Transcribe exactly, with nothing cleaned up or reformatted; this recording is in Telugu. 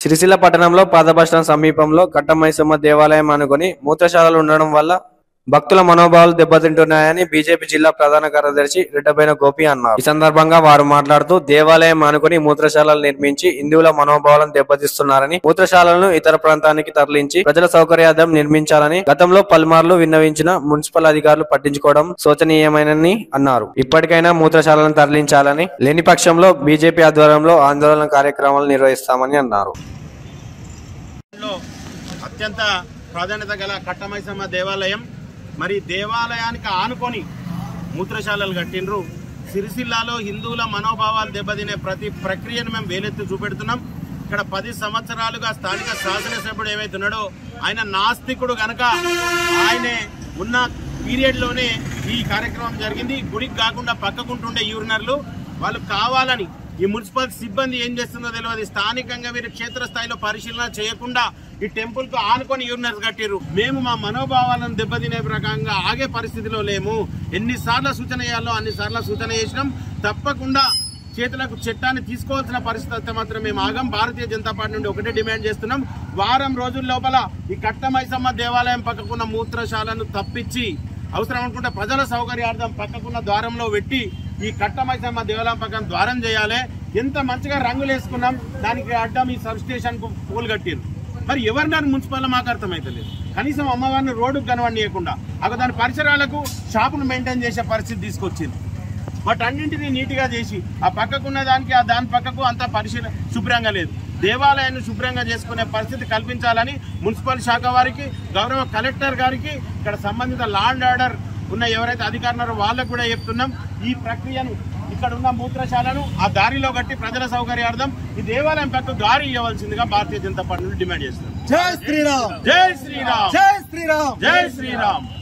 సిరిసిల్ల పట్టణంలో పాత బస్టాండ్ సమీపంలో కట్టమైసమ్మ దేవాలయం అనుకుని మూత్రశాలలు ఉండడం వల్ల భక్తుల మనోభావాలు దెబ్బతింటున్నాయని బీజేపీ జిల్లా ప్రధాన కార్యదర్శి రెడ్డబైన గోపి అన్నారు. ఈ సందర్భంగా వారు మాట్లాడుతూ దేవాలయం అనుకుని మూత్రశాలలు నిర్మించి హిందువుల మనోభావాలను దెబ్బతీస్తున్నారని, మూత్రశాలలను ఇతర ప్రాంతానికి తరలించి ప్రజల సౌకర్యార్థం నిర్మించాలని గతంలో పలుమార్లు విన్నవించిన మున్సిపల్ అధికారులు పట్టించుకోవడం శోచనీయమైనని అన్నారు. ఇప్పటికైనా మూత్రశాలను తరలించాలని, లేని పక్షంలో బీజేపీ ఆధ్వర్యంలో ఆందోళన కార్యక్రమాలు నిర్వహిస్తామని అన్నారు. అత్యంత ప్రాధాన్యత గల కట్టమైసమ్మ దేవాలయం మరి దేవాలయానికి ఆనుకొని మూత్రశాలలు కట్టిండ్రు. సిరిసిల్లాలో హిందువుల మనోభావాలు దెబ్బతినే ప్రతి ప్రక్రియను మేము వేలెత్తి చూపెడుతున్నాం. ఇక్కడ పది సంవత్సరాలుగా స్థానిక శాసనసభ్యుడు ఏవైతున్నాడో ఆయన నాస్తికుడు గనక ఆయనే ఉన్న పీరియడ్లోనే ఈ కార్యక్రమం జరిగింది. గుడికి కాకుండా పక్కకుంటుండే యూరినర్లు వాళ్ళు కావాలని ఈ మున్సిపల్ సిబ్బంది ఏం చేస్తుందో తెలియదు. స్థానికంగా వీరు క్షేత్రస్థాయిలో పరిశీలన చేయకుండా ఈ టెంపుల్ కు ఆనుకొని యూరినర్స్ కట్టిరు. మేము మా మనోభావాలను దెబ్బతినే ప్రకారంగా ఆగే పరిస్థితిలో లేము. ఎన్నిసార్లు సూచన చేయాలో అన్నిసార్లు సూచన చేసినాం. తప్పకుండా చేతులకు చట్టాన్ని తీసుకోవాల్సిన పరిస్థితి మాత్రం మేము ఆగం. భారతీయ జనతా పార్టీ నుండి ఒకటే డిమాండ్ చేస్తున్నాం. వారం రోజుల లోపల ఈ కట్టమైసమ్మ దేవాలయం పక్కకున్న మూత్రశాలను తప్పించి అవసరం అనుకుంటే ప్రజల సౌకర్యార్థం పక్కకున్న ద్వారంలో పెట్టి ఈ కట్టమైసమ్మ దేవాలయం పక్కన ద్వారం చేయాలి. ఎంత మంచిగా రంగులు వేసుకున్నాం, దానికి అడ్డం ఈ సబ్ స్టేషన్ కు పూలు కట్టిరు. మరి ఎవరినారు మున్సిపల్ మాకు అర్థమైతలేదు. కనీసం అమ్మవారిని రోడ్డుకు కనవనియకుండా అక్కడ దాని పరిసరాలకు షాపును మెయింటైన్ చేసే పరిస్థితి తీసుకొచ్చింది. బట్ అన్నింటినీ నీట్గా చేసి ఆ పక్కకున్న దానికి ఆ దాని పక్కకు అంతా పరిశీలన శుభ్రంగా లేదు. దేవాలయాన్ని శుభ్రంగా చేసుకునే పరిస్థితి కల్పించాలని మున్సిపల్ శాఖ వారికి, గౌరవ కలెక్టర్ గారికి, ఇక్కడ సంబంధిత లా అండ్ ఆర్డర్ ఉన్న ఎవరైతే అధికారులు వాళ్ళకు కూడా చెప్తున్నాం. ఈ ప్రక్రియను ఇక్కడ ఉన్న మూత్రశాలను ఆ దారిలో కట్టి ప్రజల సౌకర్యార్థం ఈ దేవాలయం పక్క దారి ఇవ్వవలసిందిగా భారతీయ జనతా పార్టీ డిమాండ్ చేస్తున్నాం. జై శ్రీరామ్, జై శ్రీరామ్, జై శ్రీరామ్, జై శ్రీరామ్.